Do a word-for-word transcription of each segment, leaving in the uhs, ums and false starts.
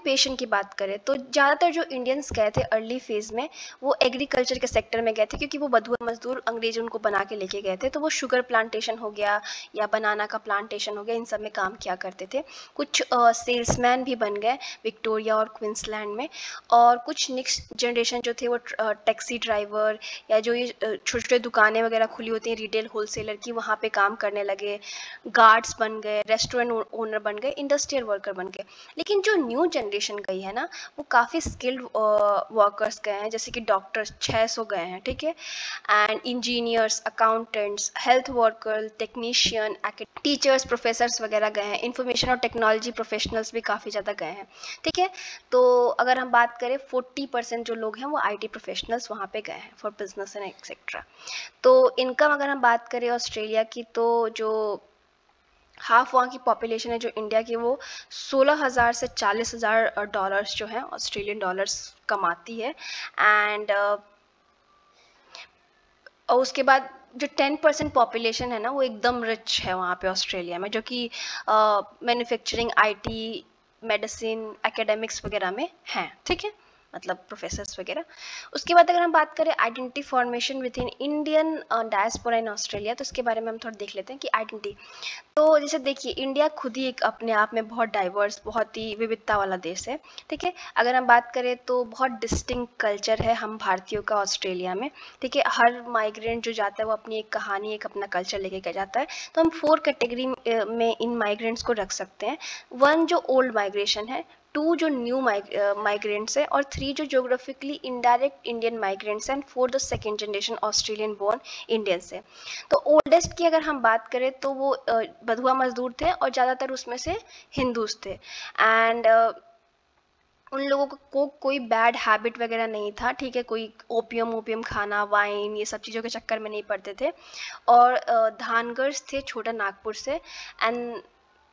Occupation की बात करें तो ज़्यादातर जो इंडियंस गए थे अर्ली फेज़ में वो एग्रीकल्चर के सेक्टर में गए थे, क्योंकि वो बधुआ मजदूर अंग्रेज उनको बना के लेके गए थे। तो वो शुगर प्लांटेशन हो गया या बनाना का प्लांटेशन हो गया, इन सब में काम किया करते थे। कुछ सेल्समैन भी बन गए विक्टोरिया और क्वींसलैंड में, और कुछ नेक्स्ट जनरेशन जो थे वो टैक्सी ड्राइवर या जो ये छोटे छोटे दुकानें वगैरह खुली होती हैं रिटेल होलसेलर की, वहाँ पे काम करने लगे। गार्ड्स बन गए, रेस्टोरेंट ओनर बन गए, इंडस्ट्रियल वर्कर बन गए। लेकिन जो न्यू जनरेशन गई है ना, वो काफ़ी स्किल्ड वर्कर्स गए हैं, जैसे कि डॉक्टर्स छः सौ गए हैं, ठीक है, and engineers, accountants, health worker, technician, teachers, professors वगैरह गए हैं। इंफॉर्मेशन और टेक्नोलॉजी प्रोफेशनल्स भी काफ़ी ज़्यादा गए हैं, ठीक है। तो अगर हम बात करें फोर्टी परसेंट जो लोग हैं वो आईटी प्रोफेशनल्स वहाँ पे गए हैं फॉर बिजनेस एंड एक्सेट्रा। तो इनकम अगर हम बात करें ऑस्ट्रेलिया की, तो जो हाफ वहाँ की पॉपुलेशन है जो इंडिया की, वो सोलह हज़ार से चालीस हज़ार डॉलर्स जो हैं ऑस्ट्रेलियन डॉलर्स कमाती है। एंड और उसके बाद जो टेन परसेंट पॉपुलेशन है ना, वो एकदम रिच है वहाँ पे ऑस्ट्रेलिया में, जो कि मैन्युफैक्चरिंग, आईटी, मेडिसिन, एकेडमिक्स वगैरह में हैं, ठीक है, मतलब प्रोफेसर्स वगैरह। उसके बाद अगर हम बात करें identity formation within Indian diaspora in Australia, तो इसके बारे में हम थोड़ा देख लेते हैं कि आइडेंटिटी। तो जैसे देखिए, इंडिया खुद ही एक अपने आप में बहुत डाइवर्स, बहुत ही विविधता वाला देश है, ठीक है। अगर हम बात करें तो बहुत डिस्टिंक्ट कल्चर है हम भारतीयों का ऑस्ट्रेलिया में, ठीक है। हर माइग्रेंट जो जाता है वो अपनी एक कहानी, एक अपना कल्चर लेके जाता है। तो हम फोर कैटेगरी में इन माइग्रेंट्स को रख सकते हैं। वन जो ओल्ड माइग्रेशन है, टू जो न्यू माइग्रेंट्स है, और थ्री जो जोग्राफिकली इनडायरेक्ट इंडियन माइग्रेंट्स हैं, and four the second generation Australian born Indians है। तो ओल्डेस्ट की अगर हम बात करें तो वो बधुआ मजदूर थे, और ज़्यादातर उसमें से हिंदूज थे। एंड उन लोगों को, को कोई बैड हैबिट वगैरह नहीं था, ठीक है, कोई ओपियम ओपियम खाना, वाइन, ये सब चीज़ों के चक्कर में नहीं पड़ते थे। और धानगर्स थे छोटा नागपुर से। एंड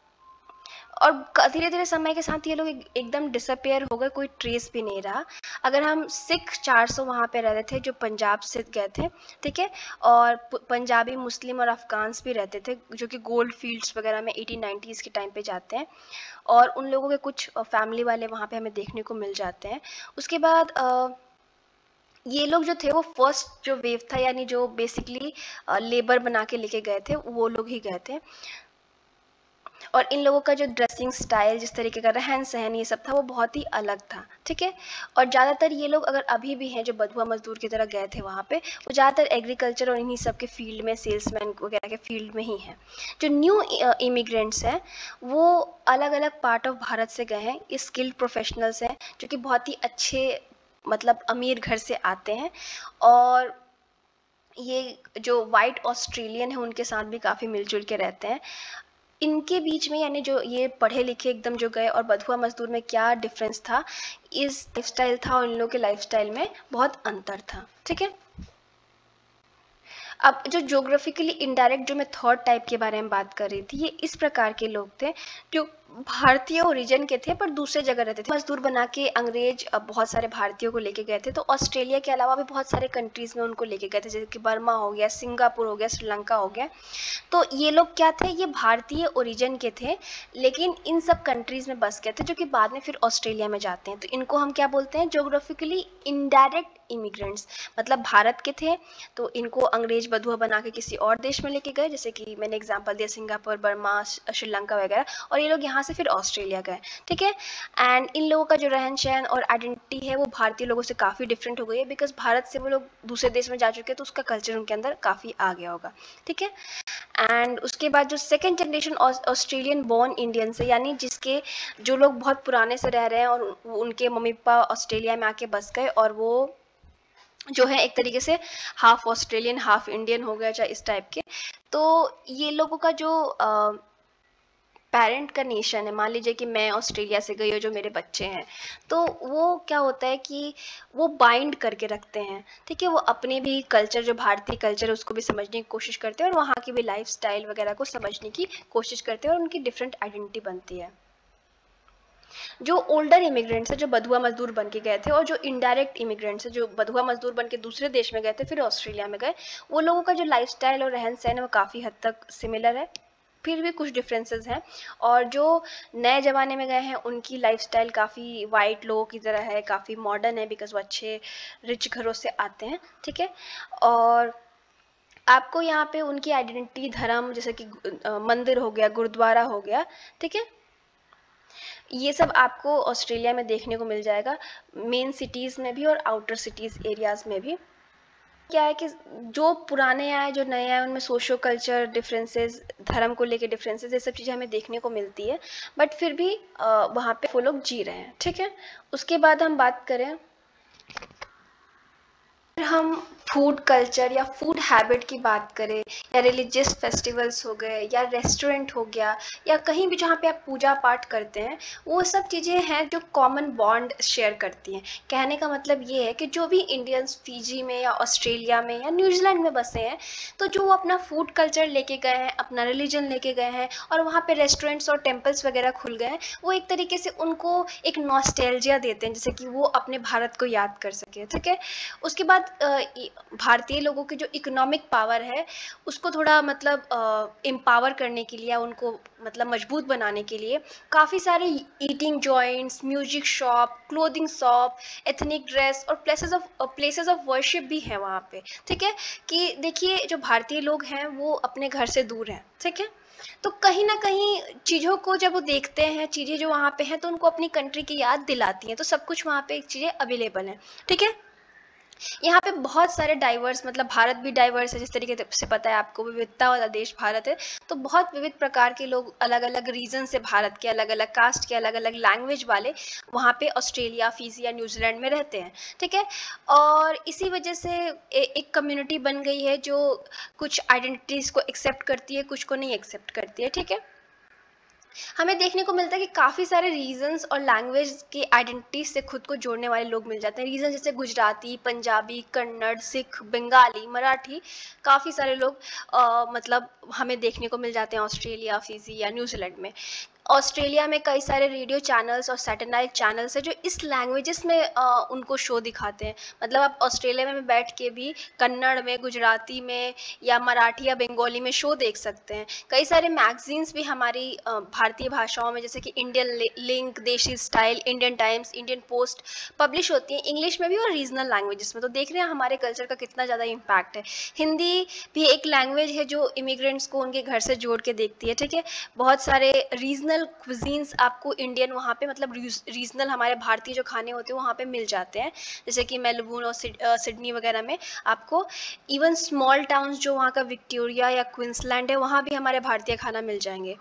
और धीरे धीरे समय के साथ ये लोग एक, एकदम डिसअपेयर हो गए, कोई ट्रेस भी नहीं रहा। अगर हम सिख चार सौ वहाँ पे रहते थे जो पंजाब से गए थे, ठीक है, और पंजाबी, मुस्लिम और अफगान्स भी रहते थे जो कि गोल्ड फील्ड्स वगैरह में एटीन नाइन्टीज़ के टाइम पे जाते हैं, और उन लोगों के कुछ फैमिली वाले वहाँ पे हमें देखने को मिल जाते हैं। उसके बाद आ, ये लोग जो थे वो फर्स्ट जो वेव था, यानी जो बेसिकली लेबर बना के लेके गए थे, वो लोग ही गए थे। और इन लोगों का जो ड्रेसिंग स्टाइल, जिस तरीके का रहन सहन, ये सब था, वो बहुत ही अलग था, ठीक है। और ज़्यादातर ये लोग अगर अभी भी हैं जो बधुआ मजदूर की तरह गए थे वहाँ पे, वो ज़्यादातर एग्रीकल्चर और इन्हीं सब के फील्ड में, सेल्समैन वगैरह के फील्ड में ही हैं। जो न्यू इमिग्रेंट्स हैं वो अलग अलग पार्ट ऑफ भारत से गए हैं, स्किल्ड प्रोफेशनल्स हैं जो कि बहुत ही अच्छे, मतलब अमीर घर से आते हैं। और ये जो वाइट ऑस्ट्रेलियन है उनके साथ भी काफ़ी मिलजुल के रहते हैं। इनके बीच में, यानी जो ये पढ़े लिखे एकदम जो गए और बधुआ मजदूर में क्या डिफरेंस था, इस लाइफस्टाइल था, और इन लोगों के लाइफस्टाइल में बहुत अंतर था, ठीक है। अब जो ज्योग्राफिकली इनडायरेक्ट, जो मैं थर्ड टाइप के बारे में बात कर रही थी, ये इस प्रकार के लोग थे जो भारतीय ओरिजिन के थे पर दूसरे जगह रहते थे। मजदूर बना के अंग्रेज बहुत सारे भारतीयों को लेके गए थे। तो ऑस्ट्रेलिया के अलावा भी बहुत सारे कंट्रीज में उनको लेके गए थे, जैसे कि बर्मा हो गया, सिंगापुर हो गया, श्रीलंका हो गया। तो ये लोग क्या थे, ये भारतीय ओरिजिन के थे, लेकिन इन सब कंट्रीज में बस गए थे, जो कि बाद में फिर ऑस्ट्रेलिया में जाते हैं। तो इनको हम क्या बोलते हैं, ज्योग्राफिकली इनडायरेक्ट इमिग्रेंट्स। मतलब भारत के थे तो इनको अंग्रेज बधुआ बना के किसी और देश में लेके गए, जैसे कि मैंने एग्जांपल दिया सिंगापुर, बर्मा, श्रीलंका वगैरह, और ये लोग यहाँ से फिर ऑस्ट्रेलिया गए, ठीक है। एंड इन लोगों का जो रहन सहन और आइडेंटिटी है वो भारतीय लोगों से काफ़ी डिफरेंट हो गई है, बिकॉज भारत से वो लोग दूसरे देश में जा चुके हैं, तो उसका कल्चर उनके अंदर काफ़ी आ गया होगा, ठीक है। एंड उसके बाद जो second generation Australian born Indians है, यानी जिसके जो लोग बहुत पुराने से रह रहे हैं और उनके मम्मी पापा ऑस्ट्रेलिया में आके बस गए, और वो जो है एक तरीके से हाफ ऑस्ट्रेलियन हाफ इंडियन हो गया, चाहे इस टाइप के। तो ये लोगों का जो पेरेंट का नेशन है, मान लीजिए कि मैं ऑस्ट्रेलिया से गई और जो मेरे बच्चे हैं, तो वो क्या होता है कि वो बाइंड करके रखते हैं, ठीक है। वो अपने भी कल्चर, जो भारतीय कल्चर है, उसको भी समझने की कोशिश करते हैं, और वहाँ की भी लाइफ स्टाइल वगैरह को समझने की कोशिश करते हैं, और उनकी डिफरेंट आइडेंटिटी बनती है। जो ओल्डर इमिग्रेंट्स है, जो बधुआ मजदूर बन के गए थे, और जो इनडायरेक्ट इमिग्रेंट्स है, जो बधुआ मजदूर बन के दूसरे देश में गए थे, फिर ऑस्ट्रेलिया में गए, वो लोगों का जो लाइफस्टाइल और रहन सहन है वो काफ़ी हद तक सिमिलर है, फिर भी कुछ डिफरेंसेस हैं। और जो नए ज़माने में गए हैं उनकी लाइफस्टाइल काफ़ी वाइट लोगों की तरह है, काफ़ी मॉडर्न है, बिकॉज वो अच्छे रिच घरों से आते हैं, ठीक है। और आपको यहाँ पे उनकी आइडेंटिटी, धर्म, जैसे कि अ, मंदिर हो गया, गुरुद्वारा हो गया, ठीक है, ये सब आपको ऑस्ट्रेलिया में देखने को मिल जाएगा, मेन सिटीज़ में भी और आउटर सिटीज़ एरियाज़ में भी। क्या है कि जो पुराने आए जो नए आए उनमें सोशो कल्चर डिफरेंसेस, धर्म को लेके डिफरेंसेस, ये सब चीज़ें हमें देखने को मिलती है, बट फिर भी आ, वहाँ पे वो लोग जी रहे हैं, ठीक है। उसके बाद हम बात करें, हम फूड कल्चर या फूड हैबिट की बात करें, या रिलीजियस फेस्टिवल्स हो गए, या रेस्टोरेंट हो गया, या कहीं भी जहाँ पे आप पूजा पाठ करते हैं, वो सब चीज़ें हैं जो कॉमन बॉन्ड शेयर करती हैं। कहने का मतलब ये है कि जो भी इंडियंस फीजी में या ऑस्ट्रेलिया में या न्यूजीलैंड में बसे हैं, तो जो वो अपना फूड कल्चर लेके गए हैं, अपना रिलीजन लेके गए हैं, और वहाँ पे रेस्टोरेंट्स और टेम्पल्स वगैरह खुल गए हैं, वो एक तरीके से उनको एक नॉस्टैल्जिया देते हैं, जैसे कि वो अपने भारत को याद कर सके, ठीक है। उसके बाद भारतीय लोगों की जो इकोनॉमिक पावर है उसको थोड़ा मतलब एम्पावर करने के लिए, उनको मतलब मजबूत बनाने के लिए काफ़ी सारे eating joints, music shop, clothing shop, ethnic dress और places of places of worship भी है वहाँ पे, ठीक है। कि देखिए जो भारतीय लोग हैं वो अपने घर से दूर हैं, ठीक है, तो कहीं ना कहीं चीज़ों को जब वो देखते हैं, चीज़ें जो वहाँ पे हैं, तो उनको अपनी कंट्री की याद दिलाती हैं, तो सब कुछ वहाँ पे चीज़ें अवेलेबल हैं, ठीक है। यहाँ पे बहुत सारे डाइवर्स, मतलब भारत भी डाइवर्स है, जिस तरीके से पता है आपको, विविधता वाला देश भारत है, तो बहुत विविध प्रकार के लोग अलग अलग रीजन से, भारत के अलग अलग कास्ट के, अलग अलग लैंग्वेज वाले वहाँ पे ऑस्ट्रेलिया, फिजी या न्यूजीलैंड में रहते हैं, ठीक है। और इसी वजह से ए, एक कम्युनिटी बन गई है जो कुछ आइडेंटिटीज़ को एक्सेप्ट करती है, कुछ को नहीं एक्सेप्ट करती है, ठीक है। हमें देखने को मिलता है कि काफ़ी सारे रीजन्स और लैंग्वेज की आइडेंटिटी से खुद को जोड़ने वाले लोग मिल जाते हैं। रीजन जैसे गुजराती, पंजाबी, कन्नड़, सिख, बंगाली, मराठी, काफ़ी सारे लोग आ, मतलब हमें देखने को मिल जाते हैं ऑस्ट्रेलिया, फिजी या न्यूजीलैंड में। ऑस्ट्रेलिया में कई सारे रेडियो चैनल्स और सैटेलाइट चैनल्स है जो इस लैंग्वेजेस में आ, उनको शो दिखाते हैं। मतलब आप ऑस्ट्रेलिया में बैठ के भी कन्नड़ में, गुजराती में या मराठी या बंगाली में शो देख सकते हैं। कई सारे मैगजीन्स भी हमारी आ, भारतीय भाषाओं में, जैसे कि Indian Link, Desi Style, Indian Times, Indian Post publish होती हैं इंग्लिश में भी और रीजनल लैंग्वेजेस में। तो देख रहे हैं हमारे कल्चर का कितना ज़्यादा इम्पैक्ट है। हिंदी भी एक लैंग्वेज है जो इमिग्रेंट्स को उनके घर से जोड़ के देखती है, ठीक है। बहुत सारे रीजनल क्विजीन्स आपको इंडियन वहाँ पे, मतलब रीजनल हमारे भारतीय जो खाने होते हैं वहाँ पे मिल जाते हैं, जैसे कि मेलबोर्न और सिडनी वगैरह में आपको। इवन स्मॉल टाउन्स जो वहाँ का विक्टोरिया या क्वींसलैंड है, वहाँ भी हमारे भारतीय खाना मिल जाएंगे।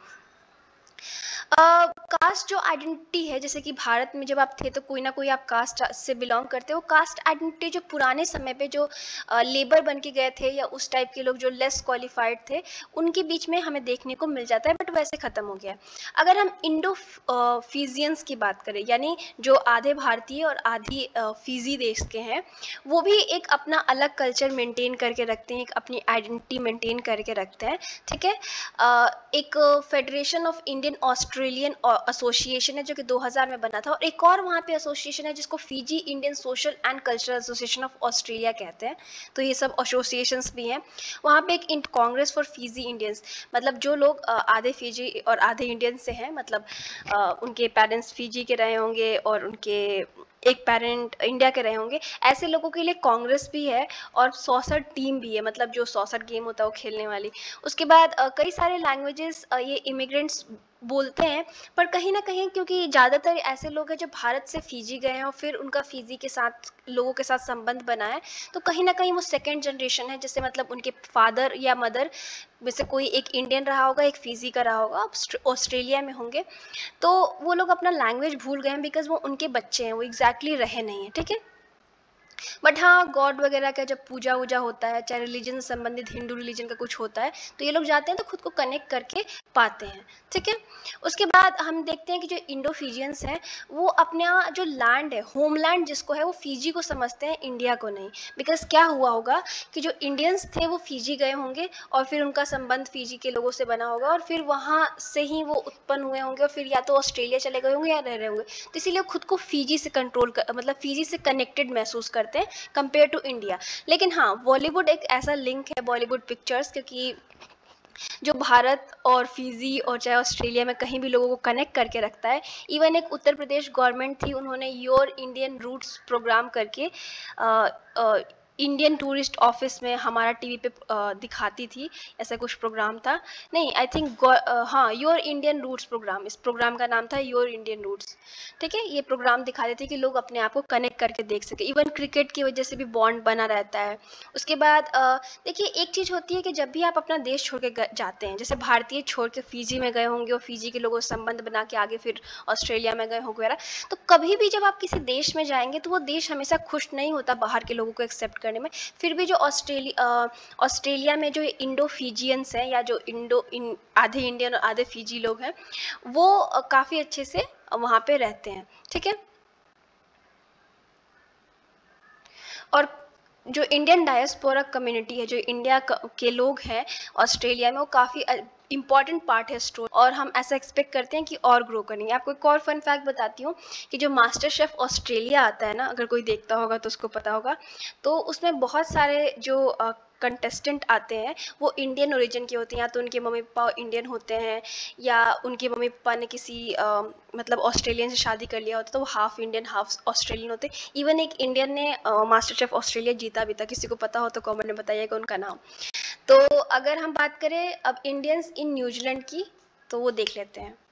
कास्ट uh, जो आइडेंटिटी है, जैसे कि भारत में जब आप थे तो कोई ना कोई आप कास्ट से बिलोंग करते हो। कास्ट आइडेंटिटी जो पुराने समय पे जो लेबर uh, बन के गए थे या उस टाइप के लोग जो लेस क्वालिफाइड थे, उनके बीच में हमें देखने को मिल जाता है, बट वैसे ख़त्म हो गया है। अगर हम इंडो फीजियंस की बात करें, यानी जो आधे भारतीय और आधी फीजी देश के हैं, वो भी एक अपना अलग कल्चर मेंटेन करके रखते हैं, एक अपनी आइडेंटिटी मेंटेन करके रखते हैं, ठीक है। uh, एक federation of Indian Australian association है जो कि दो हज़ार में बना था, और एक और वहाँ पे एसोसिएशन है जिसको Fiji Indian social and cultural association of Australia कहते हैं। तो ये सब एसोसिएशंस भी हैं। वहाँ पे एक कांग्रेस फॉर फीजी इंडियंस, मतलब जो लोग आधे फीजी और आधे इंडियन से हैं, मतलब उनके पेरेंट्स फीजी के रहे होंगे और उनके एक पेरेंट इंडिया के रहे होंगे, ऐसे लोगों के लिए कांग्रेस भी है, और सौसठ टीम भी है, मतलब जो सौसठ गेम होता है वो खेलने वाली। उसके बाद कई सारे लैंग्वेजेस ये इमिग्रेंट्स बोलते हैं, पर कहीं ना कहीं क्योंकि ज़्यादातर ऐसे लोग हैं जो भारत से फीजी गए हैं और फिर उनका फीजी के साथ लोगों के साथ संबंध बना है, तो कहीं ना कहीं वो सेकेंड जनरेशन है, जैसे मतलब उनके फादर या मदर में से कोई एक इंडियन रहा होगा, एक फीजी का रहा होगा, ऑस्ट्रेलिया में होंगे, तो वो लोग अपना लैंग्वेज भूल गए हैं, बिकॉज वो उनके बच्चे हैं, वो एग्जैक्टली रहे नहीं हैं, ठीक है। बट हाँ, गॉड वगैरह का जब पूजा वूजा होता है, चाहे रिलीजन से संबंधित हिंदू रिलीजन का कुछ होता है, तो ये लोग जाते हैं तो खुद को कनेक्ट करके पाते हैं, ठीक है। उसके बाद हम देखते हैं कि जो इंडो फीजियंस हैं वो अपना जो लैंड है, होमलैंड जिसको है, वो फीजी को समझते हैं, इंडिया को नहीं। बिकॉज क्या हुआ होगा कि जो इंडियंस थे वो फीजी गए होंगे और फिर उनका संबंध फीजी के लोगों से बना होगा, और फिर वहाँ से ही वो उत्पन्न हुए होंगे और फिर या तो ऑस्ट्रेलिया चले गए होंगे या रह रहे होंगे, तो इसीलिए खुद को फीजी से कंट्रोल कर, मतलब फीजी से कनेक्टेड महसूस करते हैं कंपेयर टू इंडिया। लेकिन हाँ, बॉलीवुड एक ऐसा लिंक है, बॉलीवुड पिक्चर्स, क्योंकि जो भारत और फिजी और चाहे ऑस्ट्रेलिया में कहीं भी लोगों को कनेक्ट करके रखता है। इवन एक उत्तर प्रदेश गवर्नमेंट थी, उन्होंने योर इंडियन रूट्स प्रोग्राम करके आ, आ, इंडियन टूरिस्ट ऑफिस में हमारा टीवी पे आ, दिखाती थी, ऐसा कुछ प्रोग्राम था। नहीं, आई थिंक हाँ, योर इंडियन रूट्स प्रोग्राम, इस प्रोग्राम का नाम था योर इंडियन रूट्स। ठीक है, ये प्रोग्राम दिखाते थे कि लोग अपने आप को कनेक्ट करके देख सके। इवन क्रिकेट की वजह से भी बॉन्ड बना रहता है। उसके बाद देखिए, एक चीज़ होती है कि जब भी आप अपना देश छोड़ के जाते हैं, जैसे भारतीय छोड़ के फिजी में गए होंगे और फिजी के लोगों से संबंध बना के आगे फिर ऑस्ट्रेलिया में गए होंगे वगैरह, तो कभी भी जब आप किसी देश में जाएंगे तो वो देश हमेशा खुश नहीं होता बाहर के लोगों को एक्सेप्ट करने में। फिर भी जो ऑस्ट्रेलिया ऑस्ट्रेलिया में जो इंडो फिजियंस हैं, या जो इंडो इन आधे इंडियन और आधे फिजी लोग हैं, वो काफ़ी अच्छे से वहाँ पे रहते हैं। ठीक है, और जो इंडियन डायस्पोरा कम्युनिटी है, जो इंडिया के लोग हैं ऑस्ट्रेलिया में, वो काफ़ी इंपॉर्टेंट पार्ट है स्टोरी, और हम ऐसा एक्सपेक्ट करते हैं कि और ग्रो करेंगे। आपको एक और फन फैक्ट बताती हूँ कि जो मास्टर शेफ ऑस्ट्रेलिया आता है ना, अगर कोई देखता होगा तो उसको पता होगा, तो उसमें बहुत सारे जो कंटेस्टेंट आते हैं वो इंडियन ओरिजिन के होते हैं, या तो उनके मम्मी पापा इंडियन होते हैं, या उनके मम्मी पापा ने किसी आ, मतलब ऑस्ट्रेलियन से शादी कर लिया होता, तो वो हाफ इंडियन हाफ ऑस्ट्रेलियन होते। इवन एक इंडियन ने मास्टर शेफ ऑस्ट्रेलिया जीता भी था, किसी को पता हो तो कमेंट में बताइएगा उनका नाम। तो अगर हम बात करें अब इंडियंस इन न्यूजीलैंड की, तो वो देख लेते हैं।